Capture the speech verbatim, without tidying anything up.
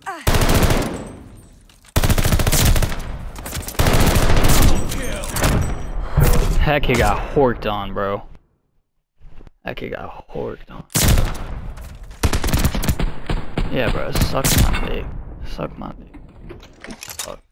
That kid got horked on, bro. That kid got horked on. Yeah, bro, suck my dick. Suck my dick. Fuck.